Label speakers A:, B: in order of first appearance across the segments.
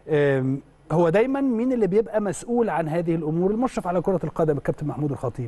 A: هو دايما مين اللي بيبقى مسؤول عن هذه الامور؟ المشرف على كره القدم الكابتن محمود الخطيب.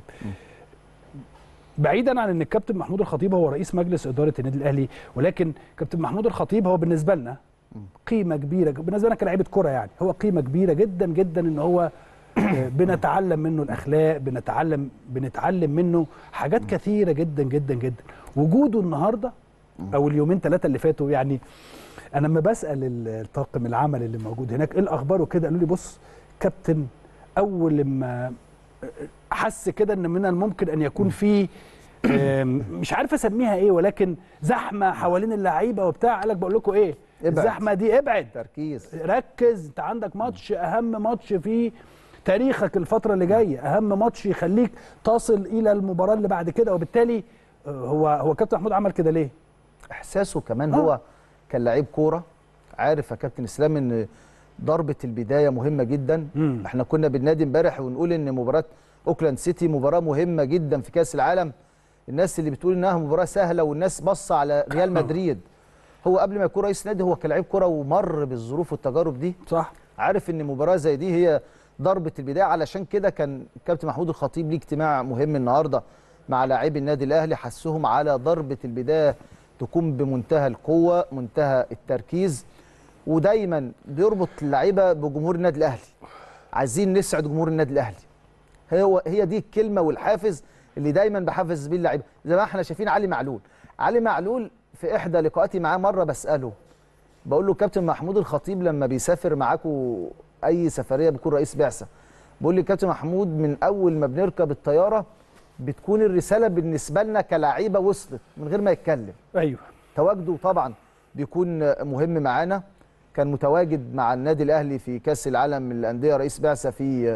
A: بعيدا عن ان الكابتن محمود الخطيب هو رئيس مجلس اداره النادي الاهلي، ولكن كابتن محمود الخطيب هو بالنسبه لنا قيمه كبيره، بالنسبه لنا كلاعيبه كره يعني هو قيمه كبيره جدا جدا، ان هو بنتعلم منه الاخلاق، بنتعلم منه حاجات كثيره جدا جدا جدا. وجوده النهارده او اليومين ثلاثه اللي فاتوا، يعني انا لما بسال الطاقم العمل اللي موجود هناك ايه الاخبار وكده، قالوا لي بص كابتن، اول لما حس كده ان من الممكن ان يكون في مش عارف اسميها ايه، ولكن زحمه حوالين اللعيبه وبتاع، قال لك بقول لكم ايه، الزحمه دي ابعد،
B: تركيز،
A: ركز، انت عندك ماتش، اهم ماتش في تاريخك الفتره اللي جايه، اهم ماتش يخليك تصل الى المباراه اللي بعد كده. وبالتالي هو كابتن محمود عمل كده ليه؟
B: احساسه كمان هو كان لعيب كوره، عارف يا كابتن اسلام ان ضربه البدايه مهمه جدا. احنا كنا بالنادي امبارح ونقول ان مباراه اوكلاند سيتي مباراه مهمه جدا في كاس العالم. الناس اللي بتقول انها مباراه سهله والناس بصه على ريال مدريد، هو قبل ما يكون رئيس نادي هو كان لعيب كوره ومر بالظروف والتجارب دي،
A: صح،
B: عارف ان مباراه زي دي هي ضربه البدايه. علشان كده كان الكابتن محمود الخطيب ليه اجتماع مهم النهارده مع لاعبي النادي الاهلي، حسهم على ضربه البدايه تكون بمنتهى القوه، منتهى التركيز، ودايما بيربط اللعيبه بجمهور النادي الاهلي. عايزين نسعد جمهور النادي الاهلي، هي دي الكلمه والحافز اللي دايما بحافز بيه اللعيبه. زي ما احنا شايفين علي معلول في احدى لقاءاتي معاه مره بساله، بقول له كابتن محمود الخطيب لما بيسافر معاكم اي سفريه بيكون رئيس بعثه، بقول لي كابتن محمود من اول ما بنركب الطياره بتكون الرساله بالنسبه لنا كلاعيبه وصلت من غير ما يتكلم.
A: ايوه،
B: تواجده طبعا بيكون مهم معانا. كان متواجد مع النادي الاهلي في كاس العالم للانديه، رئيس بعثه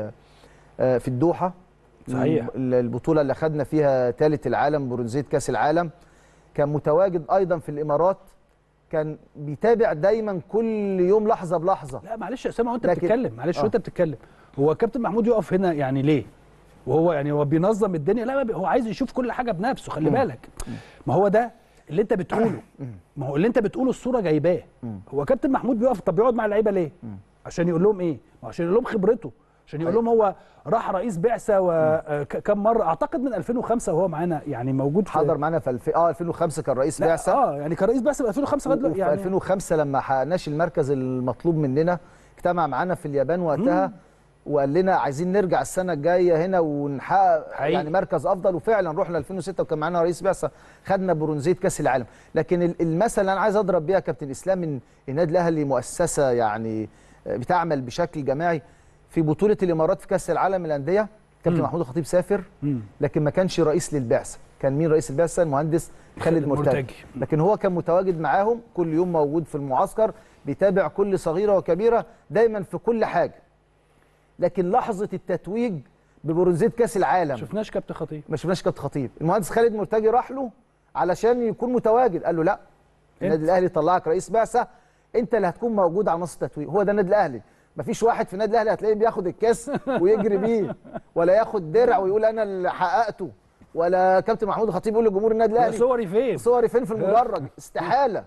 B: في الدوحه،
A: صحيح،
B: البطوله اللي خدنا فيها ثالث العالم، برونزيه كاس العالم. كان متواجد ايضا في الامارات، كان بيتابع دايما كل يوم لحظه بلحظه.
A: لا معلش يا اسامه، وانت بتتكلم معلش وانت بتتكلم، هو كابتن محمود يقف هنا يعني ليه؟ وهو يعني هو بينظم الدنيا؟ لا، هو عايز يشوف كل حاجه بنفسه، خلي بالك. ما هو ده اللي انت بتقوله، ما هو اللي انت بتقوله الصوره جايباه. هو كابتن محمود بيقف، طب بيقعد مع اللعيبه ليه؟ عشان يقول لهم ايه؟ عشان يقول لهم خبرته، عشان يقول لهم هو راح رئيس بعثه وكم مره، اعتقد من 2005 وهو معانا، يعني موجود
B: حضر معانا في 2005 كان رئيس بعثه.
A: يعني كان رئيس بعثه في 2005 لغايه
B: دلوقتي. يعني 2005 لما حققناش المركز المطلوب مننا اجتمع معانا في اليابان وقتها وقال لنا عايزين نرجع السنه الجايه هنا ونحقق يعني مركز افضل، وفعلا رحنا 2006 وكان معانا رئيس بعثه، خدنا برونزيه كاس العالم. لكن المثل اللي انا عايز اضرب بيها كابتن اسلام ان النادي الاهلي مؤسسه يعني بتعمل بشكل جماعي. في بطوله الامارات في كاس العالم للانديه كابتن محمود الخطيب سافر، لكن ما كانش رئيس للبعثه. كان مين رئيس البعثه؟ المهندس خالد مرتجي. لكن هو كان متواجد معاهم كل يوم، موجود في المعسكر، بيتابع كل صغيره وكبيره دايما في كل حاجه. لكن لحظه التتويج ببرونزيه كاس العالم
A: ما شفناش كابتن خطيب،
B: المهندس خالد مرتجي راح له علشان يكون متواجد، قال له لا، النادي الاهلي طلعك رئيس بعثه، انت اللي هتكون موجود على نص التتويج. هو ده النادي الاهلي، مفيش واحد في النادي الاهلي هتلاقيه بياخد الكاس ويجري بيه، ولا ياخد درع ويقول انا اللي حققته، ولا كابتن محمود الخطيب يقول لجمهور النادي الاهلي صوري فين في المدرج. استحاله.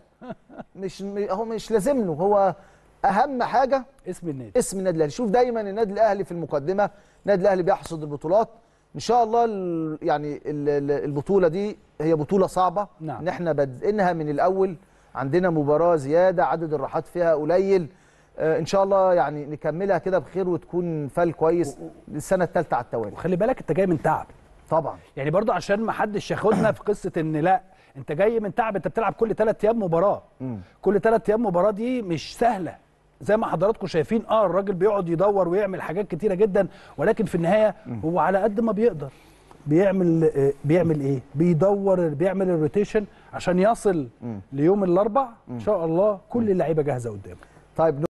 B: هو مش لازم له، هو اهم حاجه اسم النادي الاهلي. شوف دايما النادي الاهلي في المقدمه، النادي الاهلي بيحصد البطولات ان شاء الله. يعني البطوله دي هي بطوله صعبه، ان احنا بادئينها من الاول، عندنا مباراه زياده، عدد الراحات فيها قليل، ان شاء الله يعني نكملها كده بخير وتكون فال كويس للسنه الثالثه على التوالي.
A: وخلي بالك انت جاي من تعب
B: طبعا،
A: يعني برضو عشان ما حدش ياخدنا في قصه ان لا انت جاي من تعب، انت بتلعب كل 3 ايام مباراه، كل 3 ايام مباراه دي مش سهله زي ما حضراتكم شايفين. الراجل بيقعد يدور ويعمل حاجات كتيره جدا، ولكن في النهايه هو على قد ما بيقدر بيعمل ايه؟ بيدور، بيعمل الروتيشن عشان يصل ليوم الاربع ان شاء الله كل اللعيبه جاهزه قدامه.
B: طيب